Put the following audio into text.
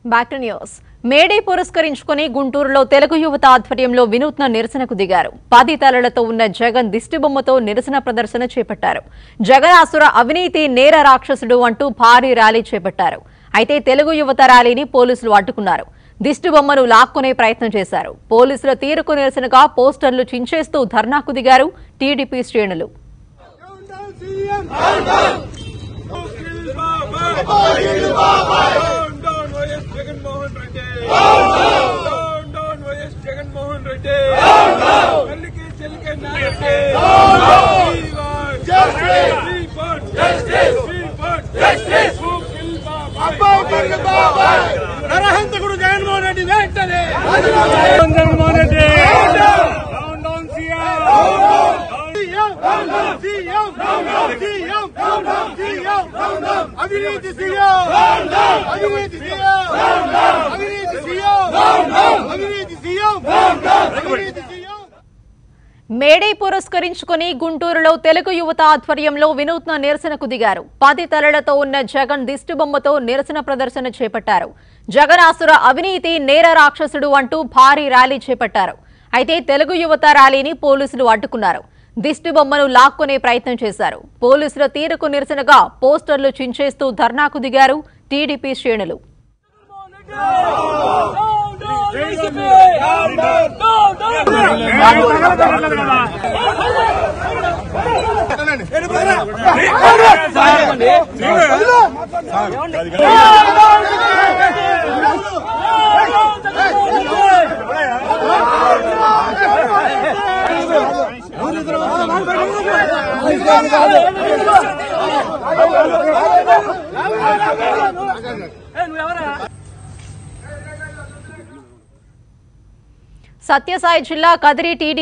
Back to news. May Day పురస్కరించుకుని గుంటూరులో తెలుగు యువత ఆధ్వర్యంలో వినూత్న నిరసనకు దిగారు. 10 తలలతో ఉన్న జగన్ దిష్టిబొమ్మతో నిరసన ప్రదర్శన చేపట్టారు. జగనాసుర అవినీతి నేర రాక్షసుడు అంటూ భారీ ర్యాలీ చేపట్టారు. అయితే తెలుగు యువత ర్యాలీని పోలీసులు అడ్డుకున్నారు. దిష్టిబొమ్మను లాక్కునే ప్రయత్నం చేశారు. పోలీసుల తీరుకు నిరసనగా పోస్టర్లు చించేస్తూ ధర్నాకు దిగారు టీడీపీ శ్రేణులు. నరహంతకుడు జగన్మోహన్ రెడ్డి వెంటనే అవినీతి మేడే పురస్కరించుకుని గుంటూరులో తెలుగు యువత ఆధ్వర్యంలో వినూత్న నిరసనకు దిగారు. 10 తలలతో ఉన్న జగన్ దిష్టిబొమ్మతో నిరసన ప్రదర్శన చేపట్టారు. జగనాసుర అవినీతి నేర రాక్షసుడు అంటూ భారీ ర్యాలీ చేపట్టారు. అయితే తెలుగు యువత ర్యాలీని పోలీసులు అడ్డుకున్నారు. దిష్టిబొమ్మను లాక్కునే ప్రయత్నం చేశారు. పోలీసుల తీరుకు నిరసనగా పోస్టర్లు చించేస్తూ ధర్నాకు దిగారు టీడీపీ శ్రేణులు. సత్యసాయి జిల్లా కదిరి టీడీ